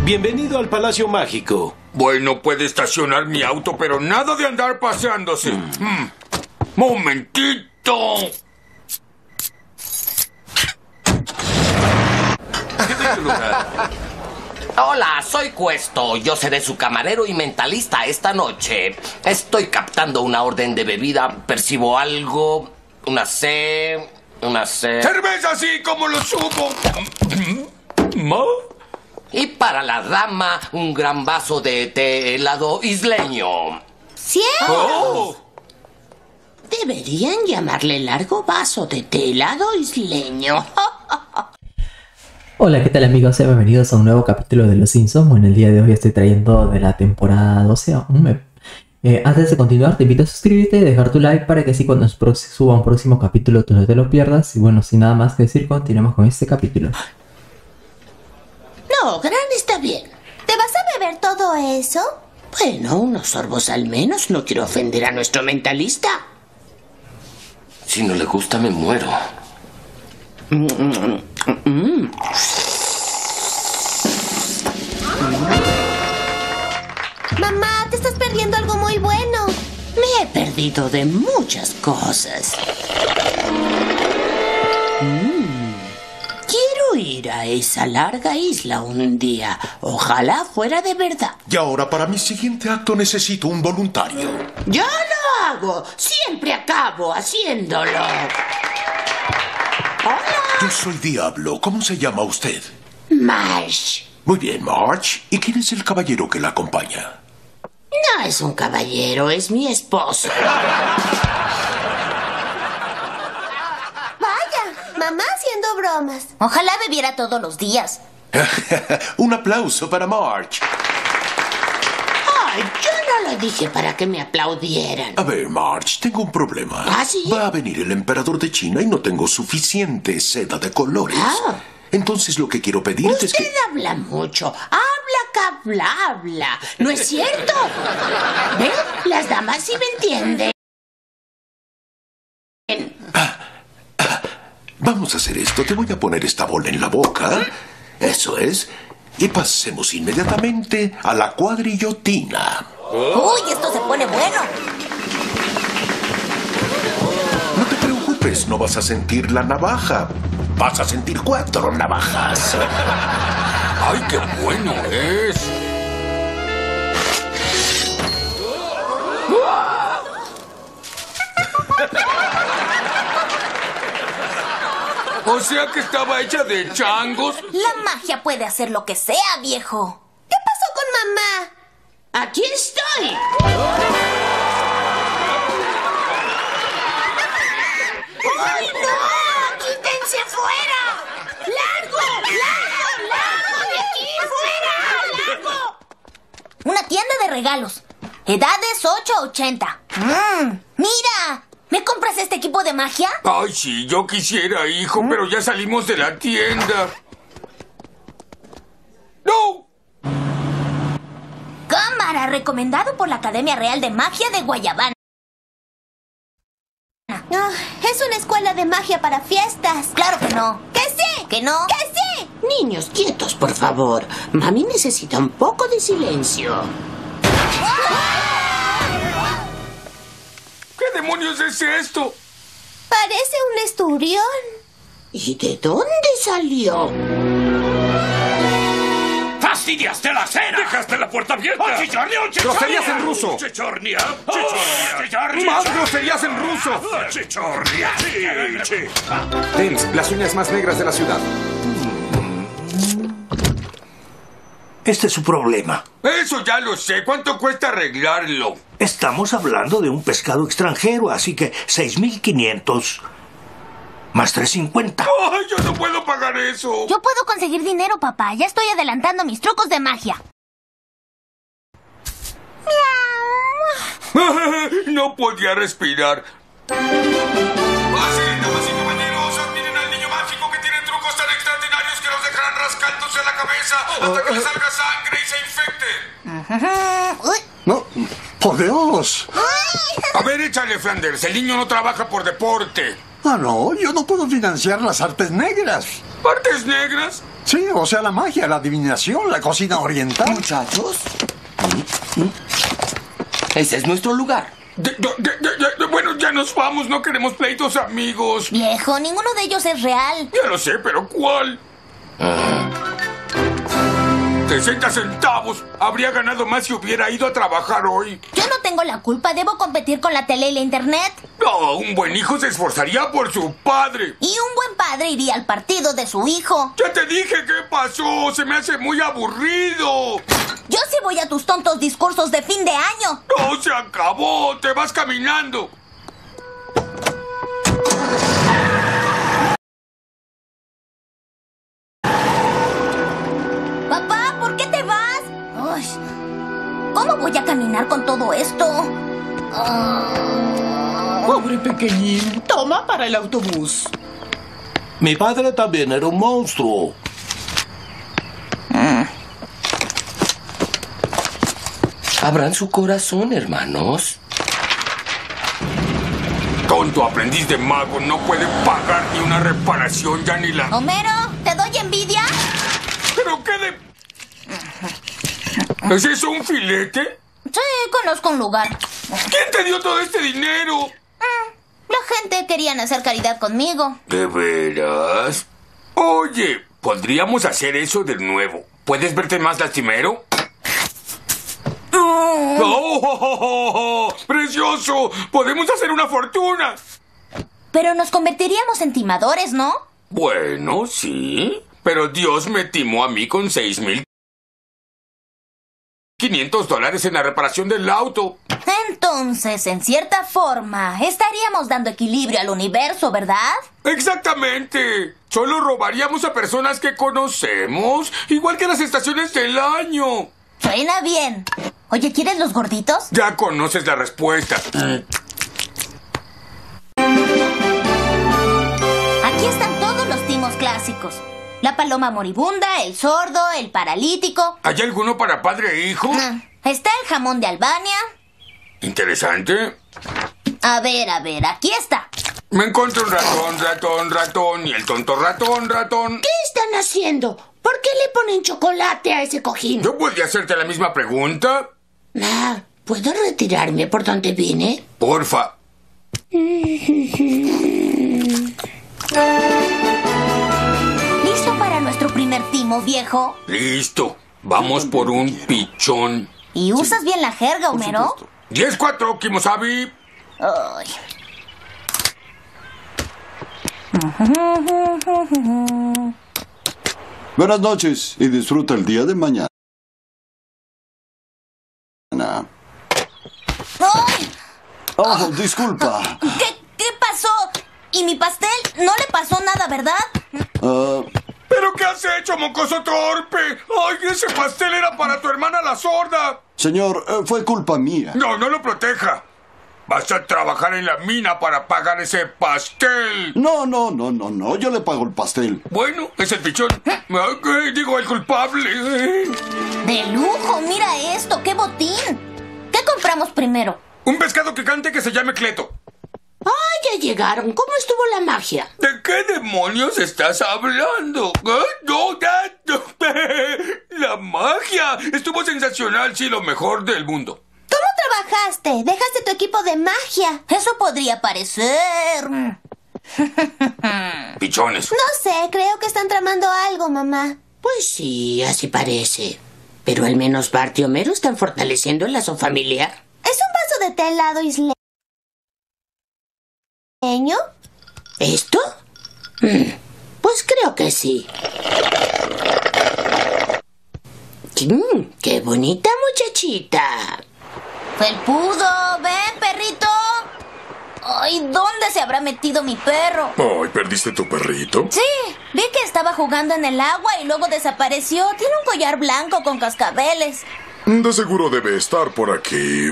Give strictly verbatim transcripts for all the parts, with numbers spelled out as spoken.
Bienvenido al Palacio Mágico. Bueno, puede estacionar mi auto, pero nada de andar paseándose. Mm. Mm. ¡Momentito! Hola, soy Cuesto. Yo seré su camarero y mentalista esta noche. Estoy captando una orden de bebida. Percibo algo. Una C... Una C... ¡Cerveza así como lo supo! ¿Mo? Y para la dama, un gran vaso de té helado isleño. ¡Cierto! Oh. Deberían llamarle largo vaso de té helado isleño. Hola, ¿qué tal amigos? Sean bienvenidos a un nuevo capítulo de Los Simpsons. Bueno, el día de hoy estoy trayendo de la temporada doce un meme. Eh, antes de continuar, te invito a suscribirte y dejar tu like para que así cuando suba un próximo capítulo tú no te lo pierdas. Y bueno, sin nada más que decir, continuemos con este capítulo. No, Gran está bien. ¿Te vas a beber todo eso? Bueno, unos sorbos al menos. No quiero ofender a nuestro mentalista. Si no le gusta, me muero. Mm, mm, mm. Mamá, te estás perdiendo algo muy bueno. Me he perdido de muchas cosas. Mm. Quiero ir a esa larga isla un día. Ojalá fuera de verdad. Y ahora para mi siguiente acto necesito un voluntario. ¡Yo lo hago! Siempre acabo haciéndolo. ¡Hola! Yo soy Diablo. ¿Cómo se llama usted? Marge. Muy bien, Marge. ¿Y quién es el caballero que la acompaña? No es un caballero, es mi esposo. Mamá haciendo bromas. Ojalá bebiera todos los días. Un aplauso para Marge. Ay, yo no lo dije para que me aplaudieran. A ver, Marge, tengo un problema. ¿Ah, sí? Va a venir el emperador de China y no tengo suficiente seda de colores. Ah. Entonces lo que quiero pedirte Usted es que... habla mucho. Habla, cabla, habla. ¿No es cierto? ¿Ven? Las damas sí me entienden. Vamos a hacer esto. Te voy a poner esta bola en la boca. Eso es. Y pasemos inmediatamente a la cuadrillotina. Uy, esto se pone bueno. No te preocupes, no vas a sentir la navaja. Vas a sentir cuatro navajas. ¡Ay, qué bueno es! O sea que estaba hecha de changos. La magia puede hacer lo que sea, viejo. ¿Qué pasó con mamá? Aquí estoy. ¡Ay, no! ¡Quítense fuera! ¡Largo! ¡Largo! ¡Largo de aquí! ¡Fuera! ¡Largo! Una tienda de regalos. Edades ocho a ochenta. Mm, ¡Mira! ¿Me compras este equipo de magia? Ay, sí, yo quisiera, hijo, pero ya salimos de la tienda. ¡No! Cámara, recomendado por la Academia Real de Magia de Guayabana. Oh, es una escuela de magia para fiestas. Claro que no. ¡Que sí! ¿Que no? ¡Que sí! Niños, quietos, por favor. Mami necesita un poco de silencio. ¿Qué demonios es esto? Parece un esturión. ¿Y de dónde salió? ¡Fastidiaste la cena! ¡Dejaste la puerta abierta! ¡Oh, chichornia, oh, chichornia! ¡Groserías en ruso! ¡Chichornia! ¡Chichornia! ¡Chichornia! ¡Más groserías en ruso! ¡Chichornia! ¡Sí, sí! James, las uñas más negras de la ciudad. Este es su problema. Eso ya lo sé. ¿Cuánto cuesta arreglarlo? Estamos hablando de un pescado extranjero, así que seis mil quinientos más tres cincuenta. ¡Ay, yo no puedo pagar eso! Yo puedo conseguir dinero, papá. Ya estoy adelantando mis trucos de magia. No podía respirar. Pasen, damas y caballeros, admiren al niño mágico que tiene trucos tan extraordinarios que los dejarán rascándose la cabeza hasta que le salga sangre y se infecte. Uy. No, por Dios. A ver, échale, Flanders. El niño no trabaja por deporte. Ah, no, yo no puedo financiar las artes negras. ¿Artes negras? Sí, o sea, la magia, la adivinación, la cocina oriental. Muchachos, ese es nuestro lugar. De- de- de- de- de- bueno, ya nos vamos, no queremos pleitos, amigos. Viejo, ninguno de ellos es real. Ya lo sé, pero ¿cuál? sesenta centavos. Habría ganado más si hubiera ido a trabajar hoy. Yo no tengo la culpa, debo competir con la tele y la internet. No, un buen hijo se esforzaría por su padre. Y un buen padre iría al partido de su hijo. Ya te dije qué pasó, se me hace muy aburrido. Yo sí voy a tus tontos discursos de fin de año. No, se acabó, te vas caminando. Papá, ¿por qué te vas? Uy, ¿cómo voy a caminar con todo esto? Ah. Pobre pequeñín, toma para el autobús. Mi padre también era un monstruo. Abran su corazón, hermanos. Tonto aprendiz de mago, no puede pagar ni una reparación, ya ni la... Homero, ¿te doy envidia? ¿Pero qué de...? ¿Es eso un filete? Sí, conozco un lugar. ¿Quién te dio todo este dinero? La gente quería hacer caridad conmigo. ¿De veras? Oye, podríamos hacer eso de nuevo. ¿Puedes verte más lastimero? ¡Oh, oh, oh, oh! ¡Precioso! ¡Podemos hacer una fortuna! Pero nos convertiríamos en timadores, ¿no? Bueno, sí. Pero Dios me timó a mí con seis mil quinientos dólares en la reparación del auto. Entonces, en cierta forma, estaríamos dando equilibrio al universo, ¿verdad? Exactamente. Solo robaríamos a personas que conocemos, igual que las estaciones del año. Suena bien. Oye, ¿quieres los gorditos? Ya conoces la respuesta. Aquí están todos los timos clásicos. La paloma moribunda, el sordo, el paralítico. ¿Hay alguno para padre e hijo? Ah, está el jamón de Albania. Interesante. A ver, a ver, aquí está. Me encontré un ratón, ratón, ratón y el tonto ratón, ratón. ¿Qué están haciendo? ¿Por qué le ponen chocolate a ese cojín? ¿Yo podría hacerte la misma pregunta? Ah, ¿puedo retirarme por donde vine? Porfa. ¿Listo para nuestro primer timo, viejo? Listo. Vamos por un pichón. ¿Y usas bien la jerga, Homero? diez cuatro, Kimosabi. Ay. Buenas noches y disfruta el día de mañana. ¡Ay! Oh, disculpa. ¿Qué, qué pasó? ¿Y mi pastel? No le pasó nada, ¿verdad? Ah, ¿Pero qué has hecho, mocoso torpe? ¡Ay, ese pastel era para tu hermana la sorda! señor, eh, fue culpa mía. No, no lo proteja. Vas a trabajar en la mina para pagar ese pastel. No, no, no, no, no. Yo le pago el pastel. Bueno, es el pichón. Ay, digo, el culpable. De lujo, mira esto, qué botín. ¿Qué compramos primero? Un pescado picante que se llame Cleto. ¡Ah, ya llegaron! ¿Cómo estuvo la magia? ¿De qué demonios estás hablando? ¿Eh? No, ya, no. La magia estuvo sensacional, sí, lo mejor del mundo. ¿Cómo trabajaste? Dejaste tu equipo de magia. Eso podría parecer. Pichones. No sé, creo que están tramando algo, mamá. Pues sí, así parece. Pero al menos Bart y Homero están fortaleciendo el lazo familiar. ¿Es un vaso de té helado isleño? ¿Esto? Mm, pues creo que sí. Mm, ¡qué bonita muchachita! Felpudo, ven, perrito. Ay, ¿dónde se habrá metido mi perro? Ay, ¿perdiste tu perrito? Sí, vi que estaba jugando en el agua y luego desapareció. Tiene un collar blanco con cascabeles. De seguro debe estar por aquí.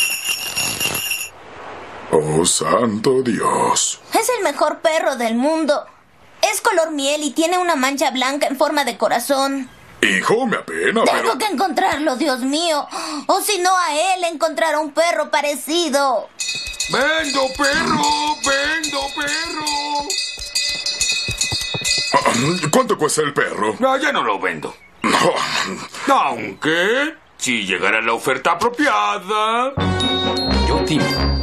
Oh, santo Dios. Es el mejor perro del mundo. Es color miel y tiene una mancha blanca en forma de corazón. Hijo, me apena, Tengo pero... que encontrarlo, Dios mío. O si no, a él encontrar un perro parecido. ¡Vendo perro! ¡Vendo perro! ¿Cuánto cuesta el perro? No, ya no lo vendo. Aunque, si llegara la oferta apropiada... Yo timo.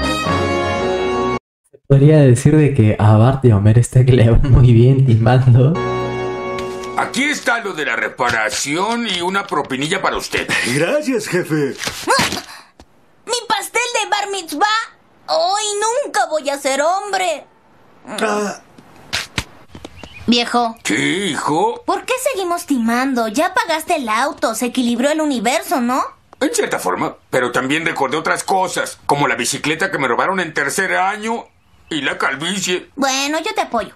Podría decir de que a Bart y a Homer está que le van muy bien timando. Aquí está lo de la reparación y una propinilla para usted. Gracias, jefe. ¿Mi pastel de bar mitzvah? Hoy nunca voy a ser hombre. Ah. Viejo. ¿Qué, hijo? ¿Por qué seguimos timando? Ya pagaste el auto, se equilibró el universo, ¿no? En cierta forma, pero también recordé otras cosas, como la bicicleta que me robaron en tercer año y la calvicie. Bueno, yo te apoyo.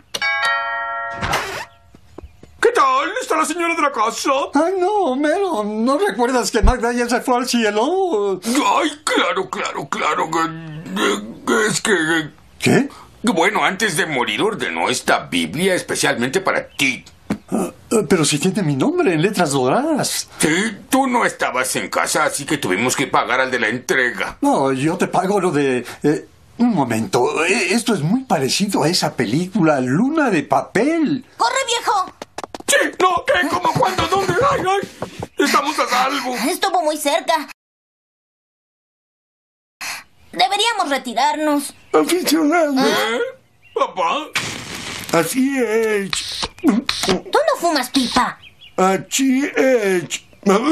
¿Qué tal? ¿Está la señora de la casa? Ay, no, Mero, ¿no recuerdas que Magda ya se fue al cielo? Ay, claro, claro, claro. Es que... ¿Qué? Bueno, antes de morir ordenó esta Biblia especialmente para ti. Uh, uh, pero si tiene mi nombre en letras doradas. Sí, tú no estabas en casa, así que tuvimos que pagar al de la entrega. No, yo te pago lo de... Eh, un momento, eh, esto es muy parecido a esa película Luna de Papel. ¡Corre, viejo! Sí, no, ¿qué? ¿Cómo? ¿Cuándo? ¿Dónde? ¡Ay, ay! Estamos a salvo. Estuvo muy cerca. Deberíamos retirarnos. Aficionado. ¿Eh? ¿Papá? Así es. Tú no fumas pipa. Así es.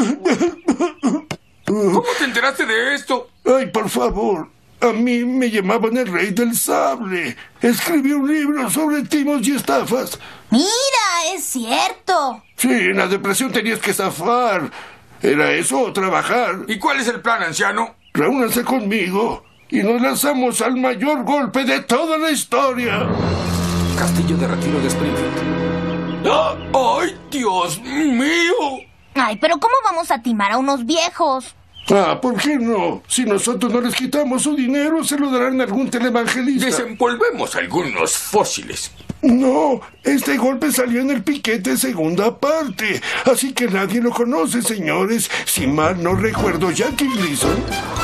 ¿Cómo te enteraste de esto? Ay, por favor. A mí me llamaban el rey del sable. Escribí un libro sobre timos y estafas. Mira, es cierto. Sí, en la depresión tenías que zafar. ¿Era eso o trabajar? ¿Y cuál es el plan, anciano? Reúnanse conmigo y nos lanzamos al mayor golpe de toda la historia. Castillo de Retiro de Springfield. ¡Ah! ¡Ay, Dios mío! Ay, pero ¿cómo vamos a timar a unos viejos? Ah, ¿por qué no? Si nosotros no les quitamos su dinero, se lo darán a algún televangelista. Desempolvemos algunos fósiles. No, este golpe salió en el piquete segunda parte, así que nadie lo conoce, señores. Si mal no recuerdo, Jackie Gleason.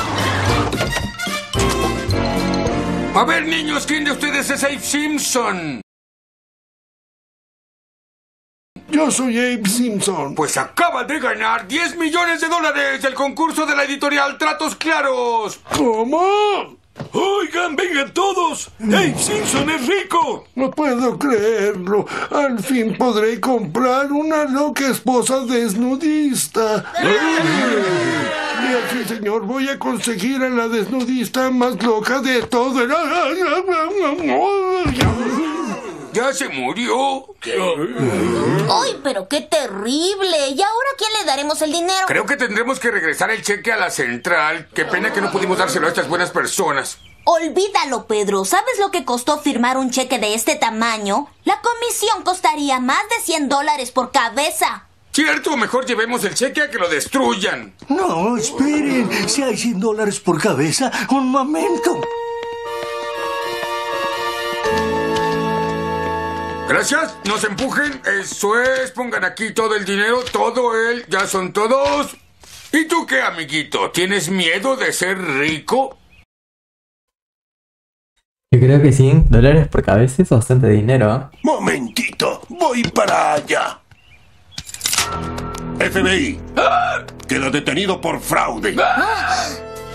A ver, niños, ¿quién de ustedes es Abe Simpson? Yo soy Abe Simpson. Pues acaba de ganar diez millones de dólares del concurso de la editorial Tratos Claros. ¿Cómo? Oigan, vengan todos. Abe Simpson es rico. No puedo creerlo. Al fin podré comprar una loca esposa desnudista. Y así, señor, voy a conseguir a la desnudista más loca de todo el... Ya se murió. ¡Ay, pero qué terrible! ¿Y ahora a quién le daremos el dinero? Creo que tendremos que regresar el cheque a la central. Qué pena que no pudimos dárselo a estas buenas personas. Olvídalo, Pedro. ¿Sabes lo que costó firmar un cheque de este tamaño? La comisión costaría más de cien dólares por cabeza. Cierto, mejor llevemos el cheque a que lo destruyan. No, esperen. Si hay cien dólares por cabeza, un momento. Gracias, no se empujen. Eso es, pongan aquí todo el dinero, todo él, ya son todos. ¿Y tú qué, amiguito? ¿Tienes miedo de ser rico? Yo creo que cien dólares por cabeza es bastante dinero. Momentito, voy para allá. F B I, ¡ah! Queda detenido por fraude. ¡Ah!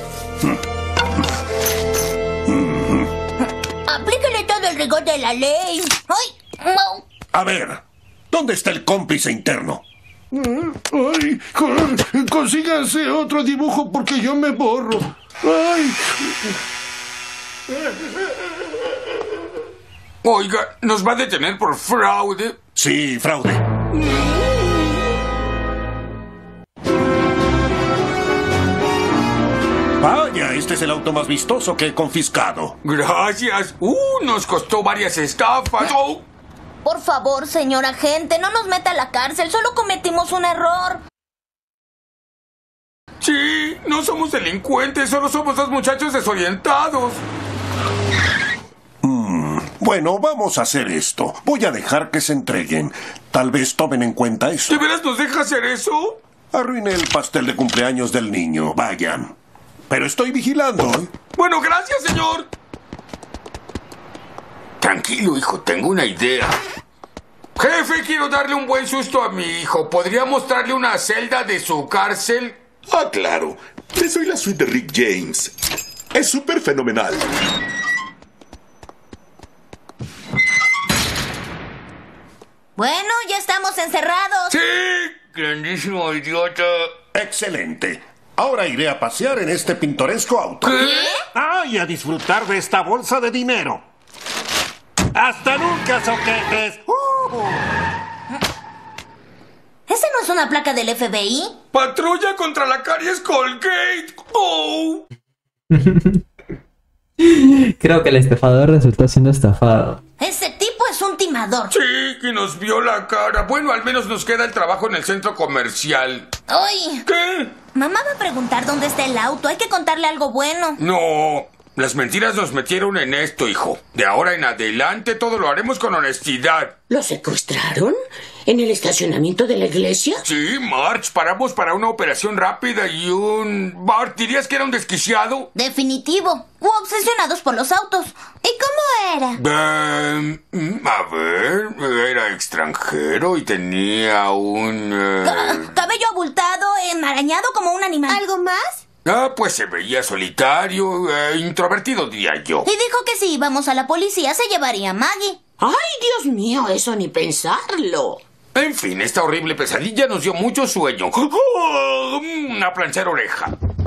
Aplíquele todo el rigor de la ley. ¡Ay! No. A ver, ¿dónde está el cómplice interno? Ay, consíganse otro dibujo porque yo me borro. Ay. Oiga, ¿nos va a detener por fraude? Sí, fraude. Vaya, este es el auto más vistoso que he confiscado. Gracias. Uh, nos costó varias estafas. Oh. Por favor, señor agente, no nos meta a la cárcel, solo cometimos un error. Sí, no somos delincuentes, solo somos dos muchachos desorientados. Mm, bueno, vamos a hacer esto. Voy a dejar que se entreguen. Tal vez tomen en cuenta eso. ¿De veras nos deja hacer eso? Arruiné el pastel de cumpleaños del niño, vayan. Pero estoy vigilando. Bueno, gracias, señor. Tranquilo, hijo, tengo una idea. Jefe, quiero darle un buen susto a mi hijo. ¿Podría mostrarle una celda de su cárcel? Ah, claro. Les doy la suite de Rick James. Es súper fenomenal. Bueno, ya estamos encerrados. ¡Sí! Grandísimo idiota. Excelente. Ahora iré a pasear en este pintoresco auto. ¿Qué? Ah, y a disfrutar de esta bolsa de dinero. ¡Hasta nunca, soquetes! ¡Uh! ¿Esa no es una placa del F B I? ¡Patrulla contra la caries Colgate! ¡Oh! Creo que el estafador resultó siendo estafado. Ese tipo es un timador. Sí, que nos vio la cara. Bueno, al menos nos queda el trabajo en el centro comercial. Oye. ¿Qué? Mamá va a preguntar dónde está el auto. Hay que contarle algo bueno. No, las mentiras nos metieron en esto, hijo. De ahora en adelante todo lo haremos con honestidad. ¿Lo secuestraron? ¿En el estacionamiento de la iglesia? Sí, Marge, paramos para una operación rápida y un... Bart, ¿dirías que era un desquiciado? Definitivo. O obsesionados por los autos. ¿Y cómo era? Eh, a ver, era extranjero y tenía un... eh, Ca- Cabello abultado, enmarañado como un animal. ¿Algo más? Ah, pues se veía solitario, eh, introvertido, diría yo. Y dijo que si íbamos a la policía se llevaría a Maggie. ¡Ay, Dios mío! Eso ni pensarlo. En fin, esta horrible pesadilla nos dio mucho sueño. ¡Oh! Una planchera oreja.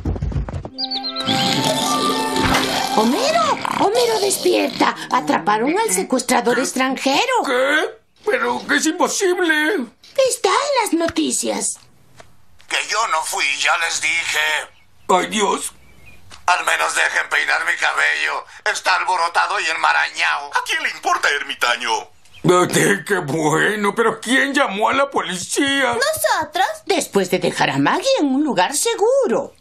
¡Homero! ¡Homero, despierta! Atraparon al secuestrador extranjero. ¿Qué? Pero que es imposible. Está en las noticias. Que yo no fui, ya les dije. ¡Ay, Dios! Al menos dejen peinar mi cabello. Está alborotado y enmarañado. ¿A quién le importa, ermitaño? ¡Qué, qué bueno! ¿Pero quién llamó a la policía? ¿Nosotros? Después de dejar a Maggie en un lugar seguro.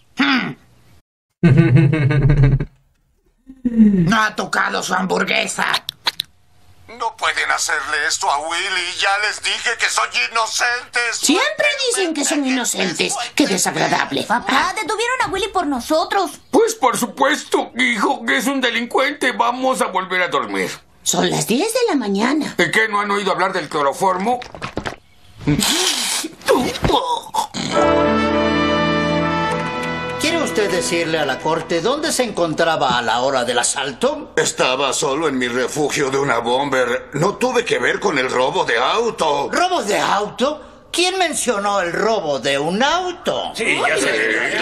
No ha tocado su hamburguesa. No pueden hacerle esto a Willy. Ya les dije que son inocentes. Siempre dicen que son inocentes. ¡Qué desagradable! Papá, detuvieron a Willy por nosotros. Pues por supuesto, hijo, que es un delincuente. Vamos a volver a dormir. Son las diez de la mañana. ¿Y qué? ¿No han oído hablar del cloroformo? ¿Quiere usted decirle a la corte dónde se encontraba a la hora del asalto? Estaba solo en mi refugio de una bomber. No tuve que ver con el robo de auto. ¿Robo de auto? ¿Quién mencionó el robo de un auto? Sí, ya sé.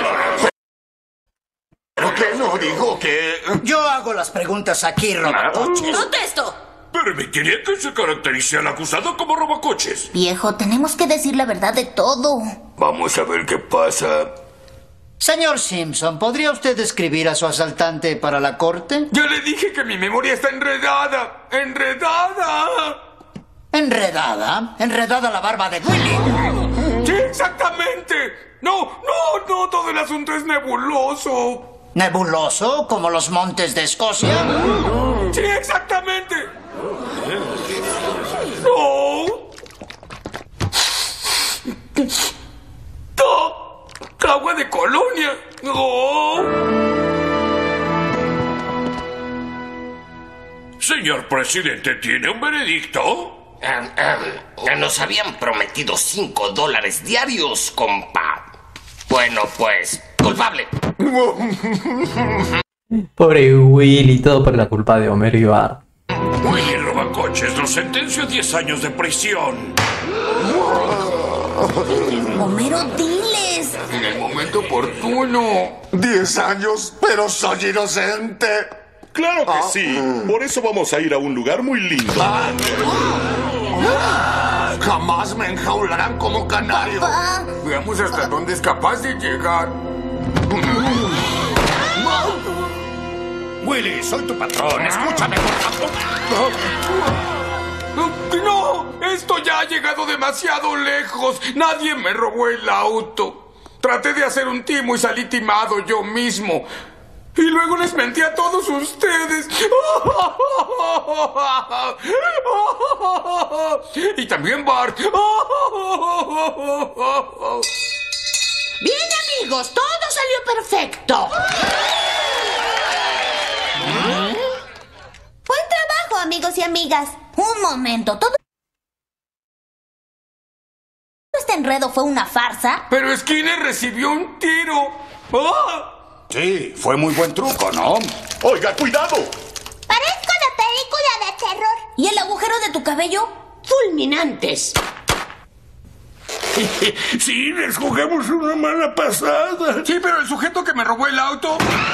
¿Pero qué no dijo que...? Yo hago las preguntas aquí, robacoches. ¡Contesto! Permitiría que se caracterice al acusado como robacoches. Viejo, tenemos que decir la verdad de todo. Vamos a ver qué pasa. Señor Simpson, ¿podría usted describir a su asaltante para la corte? Ya le dije que mi memoria está enredada. ¡Enredada! ¿Enredada? ¿Enredada la barba de Willy? ¡Sí, exactamente! No, no, no, todo el asunto es nebuloso. ¿Nebuloso? ¿Como los montes de Escocia? ¡Sí, exactamente! ¡No! ¡No! ¡Agua de colonia! ¡No! Señor presidente, ¿tiene un veredicto? Eh, eh, nos habían prometido cinco dólares diarios, compa. Bueno, pues, culpable. Pobre Willy, todo por la culpa de Homero y Bart. Willy Robacoches lo sentenció a diez años de prisión. Homero, diles. En el momento oportuno. Diez años, pero soy inocente. Claro que sí. Por eso vamos a ir a un lugar muy lindo. Jamás me enjaularán como canario. Papá. Veamos hasta dónde es capaz de llegar. Willy, soy tu patrón. Escúchame, por favor. ¡No! Esto ya ha llegado demasiado lejos. Nadie me robó el auto. Traté de hacer un timo y salí timado yo mismo. Y luego les mentí a todos ustedes. Y también Bart. Bien, amigos, todo salió perfecto. Buen trabajo, amigos y amigas. Un momento, todo este enredo fue una farsa? Pero Skinner recibió un tiro. ¡Oh! Sí, fue muy buen truco, ¿no? Oiga, cuidado. Parezco de película de terror. ¿Y el agujero de tu cabello? Fulminantes. Sí, les jugamos una mala pasada. Sí, pero el sujeto que me robó el auto...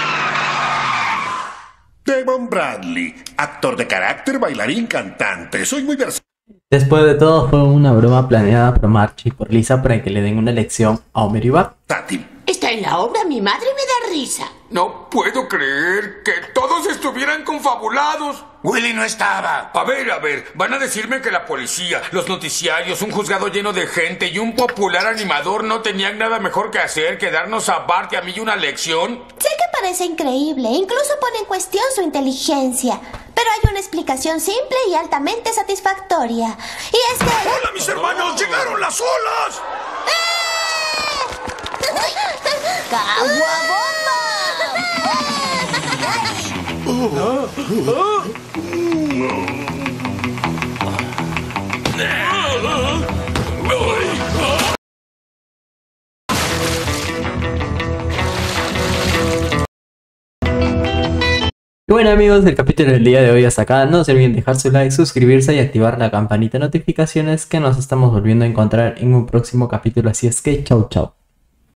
Devon Bradley, actor de carácter, bailarín, cantante. Soy muy versátil. Después de todo, fue una broma planeada por Marge y por Lisa para que le den una lección a Homer y Bart. Está en la obra, mi madre me da risa. No puedo creer que todos estuvieran confabulados. Willy no estaba. A ver, a ver, van a decirme que la policía, los noticiarios, un juzgado lleno de gente y un popular animador no tenían nada mejor que hacer que darnos a Bart y a mí una lección. Sé que parece increíble, incluso pone en cuestión su inteligencia. Pero hay una explicación simple y altamente satisfactoria. Y es que... ¡Hola, mis hermanos! ¡Llegaron las olas! ¡Caguabomba! Y bueno amigos, el capítulo del día de hoy hasta acá. No se olviden dejar su like, suscribirse y activar la campanita de notificaciones, que nos estamos volviendo a encontrar en un próximo capítulo. Así es que chau chau.